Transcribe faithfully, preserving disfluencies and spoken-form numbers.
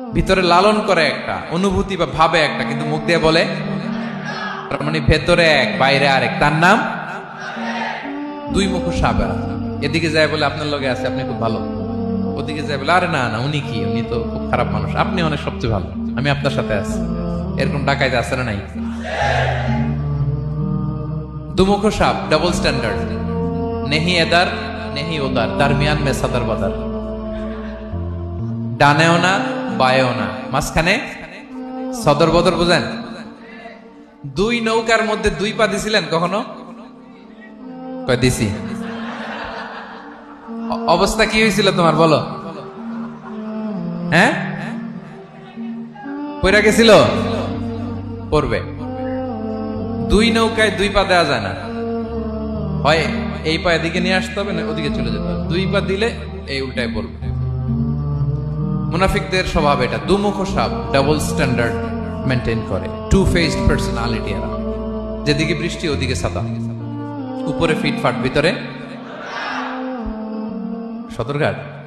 ভিতরে লালন করে একটা অনুভূতি বা ভাবে একটা, কিন্তু মুখ দিয়ে বলে তার মানে ভেতরে এক বাইরে আরেক, তার নাম দুই মুখ সাপ। এদিকে যায় বলে আপনার লগে আছে, আপনি খুব ভালো, ওদিকে যায় বলে আরে না না উনি কি, উনি তো খুব খারাপ মানুষ, আপনি অনেক সবচেয়ে ভালো, আমি আপনার সাথে আছি। এরকম ডাকাইতে আছে না নাই? দুমুখ সাপ, ডাবল স্ট্যান্ডার্ড, নেহি এদার নেহি ওদার, দারমিয়ান মে সাদার বাদার, ডানেও না বায়েও না, মাঝখানে সদর বদর। বুঝেন? দুই নৌকার মধ্যে দুই পা দিছিলেন কখনো? কয় দিছি। অবস্থা কি হয়েছিল তোমার বলো? হ্যাঁ, পইরা গেছিল? পড়বে। দুই নৌকায় দুই পা দেওয়া যায় না, হয় এই পা এদিকে নিয়ে আসতে হবে না ওদিকে চলে যেতে হবে, দুই পা দিলে এই উল্টায় পড়বে। মুনাফিকদের স্বভাব এটা, দুমুখ সাপ, ডাবল স্ট্যান্ডার্ড মেনটেন করে, টু ফেসড পার্সোনালিটি এরা। যেদিকে বৃষ্টি ওদিকে ছাতা, উপরে ফিটফাট ভিতরে সদরঘাট।